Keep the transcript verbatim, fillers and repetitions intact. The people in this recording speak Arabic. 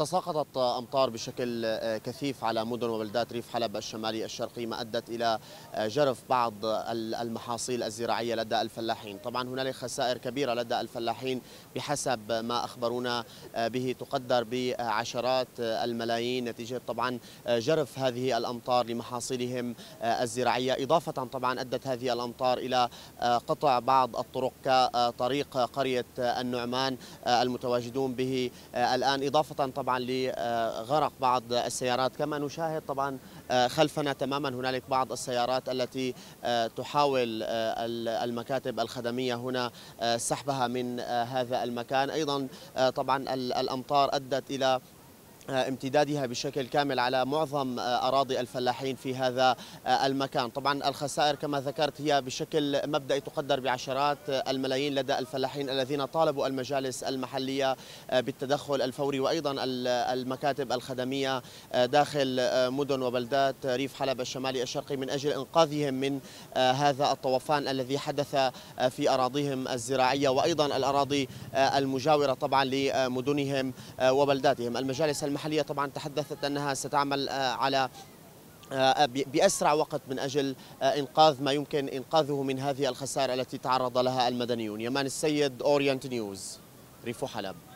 تساقطت أمطار بشكل كثيف على مدن وبلدات ريف حلب الشمالي الشرقي، ما أدت إلى جرف بعض المحاصيل الزراعية لدى الفلاحين. طبعا هنالك خسائر كبيرة لدى الفلاحين بحسب ما أخبرونا به، تقدر بعشرات الملايين نتيجة طبعا جرف هذه الأمطار لمحاصيلهم الزراعية. إضافة طبعا أدت هذه الأمطار إلى قطع بعض الطرق كطريق قرية النعمان المتواجدون به الآن، إضافة طبعا لغرق بعض السيارات. كما نشاهد طبعا خلفنا تماما هنالك بعض السيارات التي تحاول المكاتب الخدمية هنا سحبها من هذا المكان. أيضا طبعا الأمطار أدت إلى امتدادها بشكل كامل على معظم أراضي الفلاحين في هذا المكان. طبعا الخسائر كما ذكرت هي بشكل مبدئي تقدر بعشرات الملايين لدى الفلاحين الذين طالبوا المجالس المحلية بالتدخل الفوري، وأيضا المكاتب الخدمية داخل مدن وبلدات ريف حلب الشمالي الشرقي من أجل إنقاذهم من هذا الطوفان الذي حدث في أراضيهم الزراعية وأيضا الأراضي المجاورة طبعا لمدنهم وبلداتهم. المجالس المحلية طبعا تحدثت أنها ستعمل على بأسرع وقت من أجل إنقاذ ما يمكن إنقاذه من هذه الخسائر التي تعرض لها المدنيون. يمان السيد، أورينت نيوز، ريف حلب.